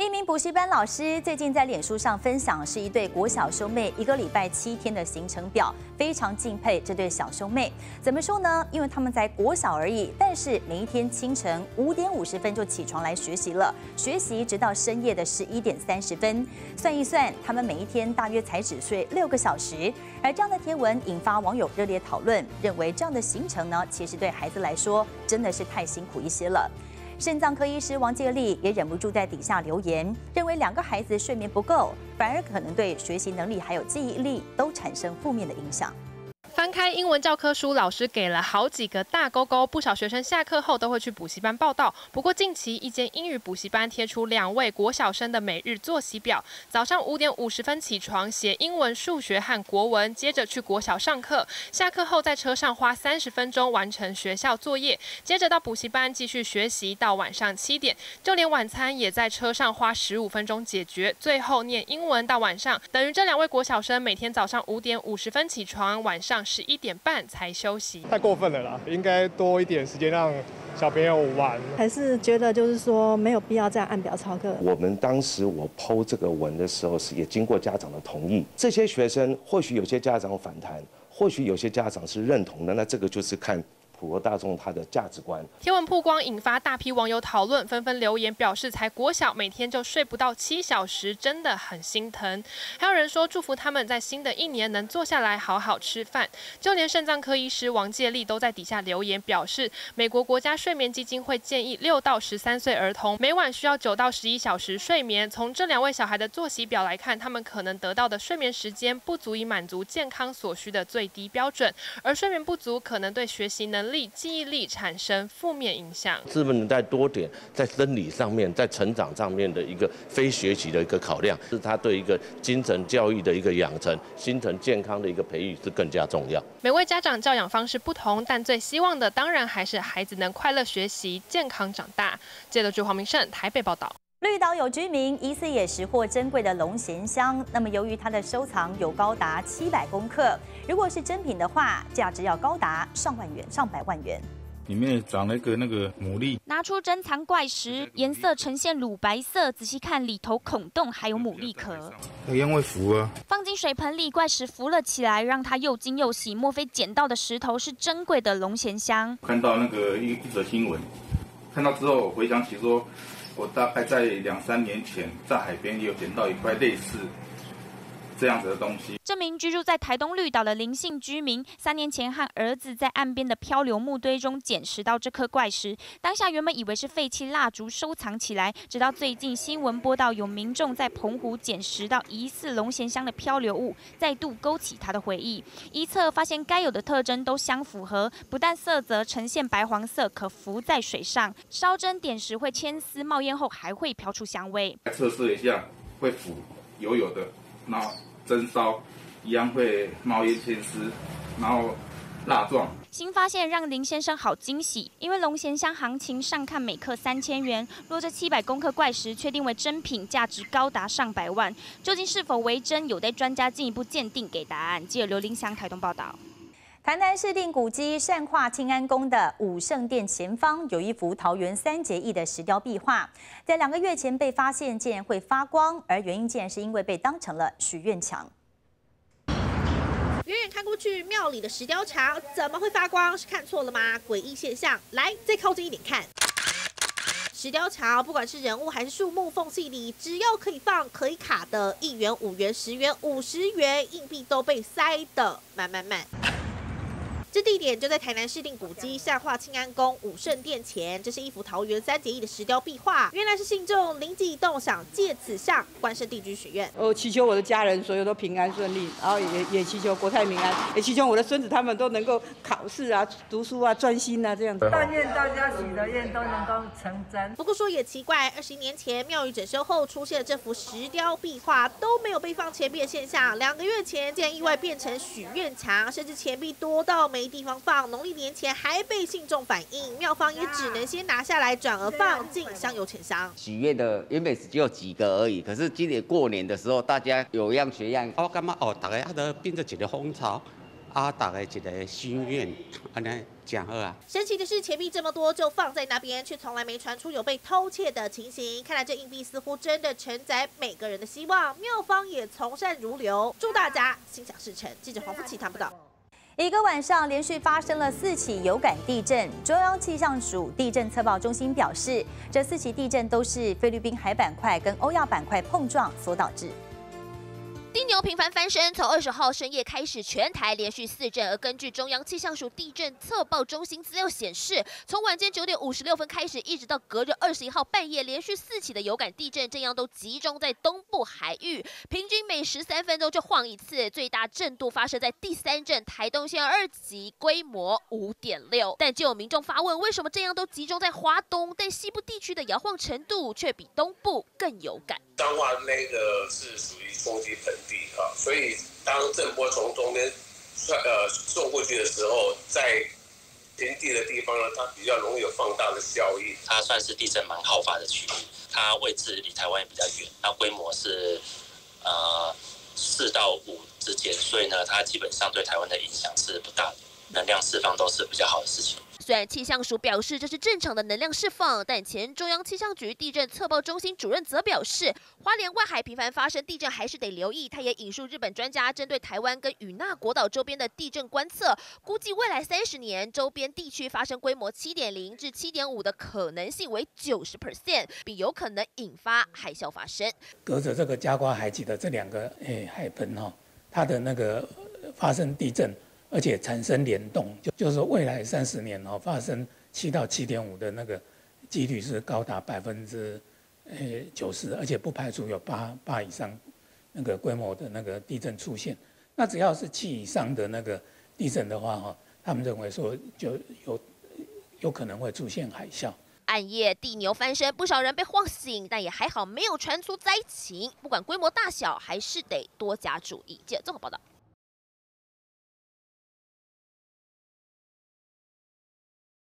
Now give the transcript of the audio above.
一名补习班老师最近在脸书上分享是一对国小兄妹1个礼拜7天的行程表，非常敬佩这对小兄妹。怎么说呢？因为他们在国小而已，但是每一天清晨5点50分就起床来学习了，学习直到深夜的11点30分。算一算，他们每一天大约才只睡6个小时。而这样的贴文引发网友热烈讨论，认为这样的行程呢，其实对孩子来说真的是太辛苦一些了。肾脏科医师王介利也忍不住在底下留言，认为2个孩子睡眠不够，反而可能对学习能力还有记忆力都产生负面的影响。 翻开英文教科书，老师给了好几个大勾勾，不少学生下课后都会去补习班报到。不过近期一间英语补习班贴出2位国小生的每日作息表：早上5点50分起床写英文、数学和国文，接着去国小上课，下课后在车上花30分钟完成学校作业，接着到补习班继续学习到晚上7点，就连晚餐也在车上花15分钟解决，最后念英文到晚上。等于这2位国小生每天早上5点50分起床，晚上11点半才休息， 太过分了啦！应该多一点时间让小朋友玩。 还是觉得就是说没有必要这样按表操课。 我们当时我 po 这个文的时候，是也经过家长的同意。这些学生或许有些家长反弹，或许有些家长是认同的，那这个就是看普罗大众他的价值观。 贴文曝光，引发大批网友讨论，纷纷留言表示，才国小每天就睡不到7小时，真的很心疼。还有人说祝福他们在新的1年能坐下来好好吃饭。就连肾脏科医师王介利都在底下留言表示，美国国家睡眠基金会建议6到13岁儿童每晚需要9到11小时睡眠。从这2位小孩的作息表来看，他们可能得到的睡眠时间不足以满足健康所需的最低标准，而睡眠不足可能对学习能力、记忆力产生负面影响。 是不是能再多点在生理上面、在成长上面的一个非学习的一个考量，是他对一个精神教育的一个养成、心神健康的一个培育是更加重要。 每位家长教养方式不同，但最希望的当然还是孩子能快乐学习、健康长大。记者黄明胜台北报道。 绿岛有居民疑似也拾获珍贵的龙涎香，那么由于它的收藏有高达700公克，如果是真品的话，价值要高达上百万元。 里面长了一个那个牡蛎， 拿出珍藏怪石，颜色呈现乳白色，仔细看里头孔洞还有牡蛎壳。 那烟会浮啊！ 放进水盆里，怪石浮了起来，让他又惊又喜。莫非捡到的石头是珍贵的龙涎香？ 看到那个一则新闻，看到之后我回想起说，我大概在2、3年前在海边也有捡到一块类似这样子的东西。 这名居住在台东绿岛的林姓居民，3年前和儿子在岸边的漂流木堆中捡拾到这颗怪石，当下原本以为是废弃蜡烛收藏起来，直到最近新闻播到有民众在澎湖捡拾到疑似龙涎香的漂流物，再度勾起他的回忆。一测发现该有的特征都相符合，不但色泽呈现白黄色，可浮在水上，烧蒸点时会牵丝，冒烟后还会飘出香味。 测试一下会浮油的，然后蒸烧一样会冒烟牵丝，然后蜡状。 新发现让林先生好惊喜，因为龙涎香行情上看每克3000元，若这700公克怪石确定为真品，价值高达上百万，究竟是否为真，有待专家进一步鉴定给答案。记者刘林祥台东报道。 台南市定古迹善化庆安宫的武圣殿前方有一幅桃园3结义的石雕壁画，在2个月前被发现，竟然会发光，而原因竟然是因为被当成了许愿墙。 远远看过去，庙里的石雕墙怎么会发光？是看错了吗？诡异现象，来再靠近一点看。石雕墙不管是人物还是树木，缝隙里只要可以放、可以卡的1元、5元、10元、50元硬币都被塞得满。这地点就在台南市定古迹善化庆安宫武圣殿前，这是一幅桃园3结义的石雕壁画，原来是信众灵机一动，想借此向关圣帝君许愿。 祈求我的家人所有都平安顺利，然后也祈求国泰民安，也祈求我的孙子他们都能够考试啊、读书啊、专心啊这样子。 但愿大家许的愿都能够成真。 不过说也奇怪，21年前庙宇整修后出现的这幅石雕壁画都没有被放钱币的现象，2个月前竟然意外变成许愿墙，甚至钱币多到没地方放，农历年前还被信众反映，庙方也只能先拿下来，转而放进香油钱箱。 许愿的原本只有几个而已，可是今年过年的时候，大家有样学样， 我感觉大家都变成一个风潮， 大家一个心愿，安尼真好啊。 神奇的是，钱币这么多就放在那边，却从来没传出有被偷窃的情形。看来这硬币似乎真的承载每个人的希望，庙方也从善如流，祝大家心想事成。记者黄富琪谈报道。 一个晚上连续发生了4起有感地震，中央气象署地震测报中心表示，这4起地震都是菲律宾海板块跟欧亚板块碰撞所导致。 地牛频繁翻身，从20号深夜开始，全台连续4震。而根据中央气象署地震测报中心资料显示，从晚间9点56分开始，一直到隔着21号半夜，连续4起的有感地震，这样都集中在东部海域，平均每13分钟就晃一次。最大震度发生在第3震台东县2级，规模5.6。但就有民众发问，为什么这样都集中在华东，但西部地区的摇晃程度却比东部更有感？ 彰化那个是属于冲击盆地啊，所以当震波从中间送过去的时候，在平地的地方呢，它比较容易有放大的效应。 它算是地震蛮好发的区域，它位置离台湾也比较远，那规模是4到5之间，所以呢，它基本上对台湾的影响是不大的，能量释放都是比较好的事情。 虽然气象署表示这是正常的能量释放，但前中央气象局地震测报中心主任则表示，花莲外海频繁发生地震还是得留意。他也引述日本专家针对台湾跟与那国岛周边的地震观测，估计未来30年周边地区发生规模7.0至7.5的可能性为90%，并有可能引发海啸发生。 隔着这个加瓜海脊的这2个海盆它的那个发生地震。而且产生联动，就是说未来30年发生7到7.5的那个几率是高达90%，而且不排除有8以上那个规模的那个地震出现。那只要是7以上的那个地震的话他们认为说就有可能会出现海啸。 暗夜地牛翻身，不少人被晃醒，但也还好没有传出灾情。不管规模大小，还是得多加注意。记者综合报道。